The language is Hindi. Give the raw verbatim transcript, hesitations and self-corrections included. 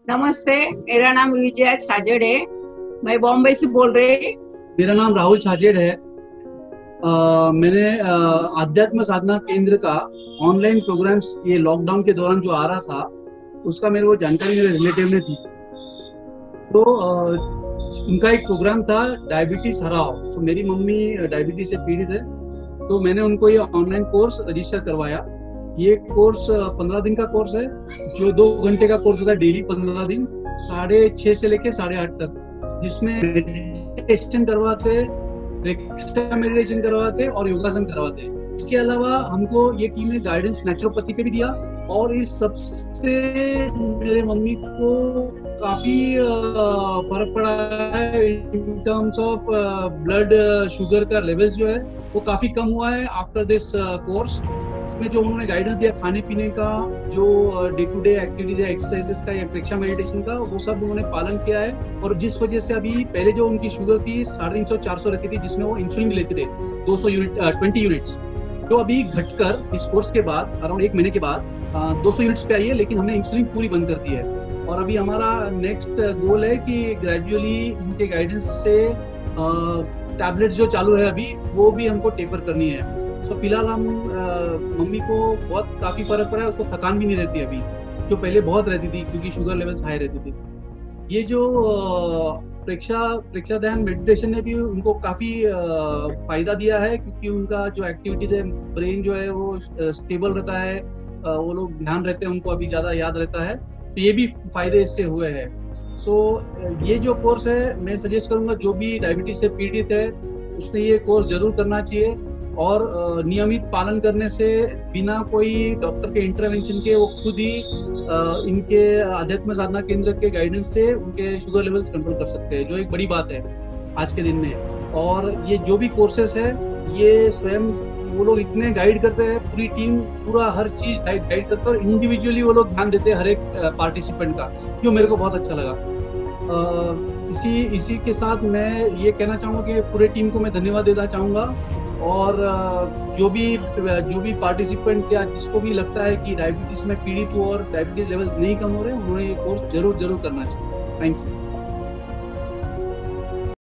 नमस्ते। मेरा नाम विजया छाजेड़ है। मैं बॉम्बे से बोल रही। मेरा नाम राहुल छाजेड़ है। अ, मैंने अ, आध्यात्म साधना केंद्र का ऑनलाइन प्रोग्राम्स ये लॉकडाउन के दौरान जो आ रहा था उसका मेरे को जानकारी मेरे रिलेटिव ने दी। तो अ, उनका एक प्रोग्राम था डायबिटीज हराओ। तो मेरी मम्मी डायबिटीज से पीड़ित है, तो मैंने उनको ये ऑनलाइन कोर्स रजिस्टर करवाया। ये कोर्स पंद्रह दिन का कोर्स है, जो दो घंटे का कोर्स होता है डेली पंद्रह दिन, साढ़े छः से लेके साढ़े आठ तक, जिसमें मेडिटेशन करवाते, एक्स्ट्रा मेडिटेशन करवाते और योगासन करवाते। इसके अलावा हमको ये टीम ने गाइडेंस नेचुरोपैथी पे भी दिया। और इस सबसे मेरे मम्मी को काफी फर्क पड़ा है in terms of blood sugar का लेवल्स जो है वो काफी कम हुआ है आफ्टर दिस कोर्स। इसमें जो उन्होंने गाइडेंस दिया खाने पीने का, जो डे टू डे एक्टिविटीज है, एक्सरसाइजेस का या प्रेक्षा मेडिटेशन का, वो सब उन्होंने पालन किया है। और जिस वजह से अभी पहले जो उनकी शुगर थी साढ़े तीन सौ चार सौ रहती थी, जिसमें वो इंसुलिन लेते थे दो सौ यूनिट ट्वेंटी यूनिट्स, तो अभी घटकर इस कोर्स के बाद अराउंड एक महीने के बाद दो सौ यूनिट्स पे आई है। लेकिन हमने इंसुलिन पूरी बंद कर दी है। और अभी हमारा नेक्स्ट गोल है कि ग्रेजुअली इनके गाइडेंस से टैबलेट्स जो चालू है अभी वो भी हमको टेपर करनी है। तो फिलहाल हम अ, मम्मी को बहुत काफी फर्क पड़ा है, उसको थकान भी नहीं रहती अभी, जो पहले बहुत रहती थी क्योंकि शुगर लेवल्स हाई रहती थी। ये जो अ, प्रेक्षा प्रेक्षा ध्यान मेडिटेशन ने भी उनको काफी अ, फायदा दिया है, क्योंकि उनका जो एक्टिविटीज है, ब्रेन जो है वो स्टेबल रहता है, अ, वो लोग ध्यान रहते हैं, उनको अभी ज्यादा याद रहता है। तो ये भी फायदे इससे हुए हैं। सो ये जो कोर्स है मैं सजेस्ट करूंगा जो भी डायबिटीज से पीड़ित है उसने ये कोर्स जरूर करना चाहिए। और अ, नियमित पालन करने से बिना कोई डॉक्टर के इंटरवेंशन के वो खुद ही अ, इनके आध्यात्म साधना केंद्र के गाइडेंस से उनके शुगर लेवल्स कंट्रोल कर सकते हैं, जो एक बड़ी बात है आज के दिन में। और ये जो भी कोर्सेस है ये स्वयं वो लोग इतने गाइड करते हैं, पूरी टीम पूरा हर चीज गाइड गाइड करते हैं, और इंडिविजुअली वो लोग ध्यान देते हैं हर एक पार्टिसिपेंट का, जो मेरे को बहुत अच्छा लगा। अ, इसी इसी के साथ मैं ये कहना चाहूँगा कि पूरे टीम को मैं धन्यवाद देना चाहूँगा। और अ, जो भी जो भी पार्टिसिपेंट्स या जिसको भी लगता है कि डायबिटीज में पीड़ित हो और डायबिटीज लेवल्स नहीं कम हो रहे हैं, उन्होंने ये कोर्स जरूर जरूर करना चाहिए। Thank you.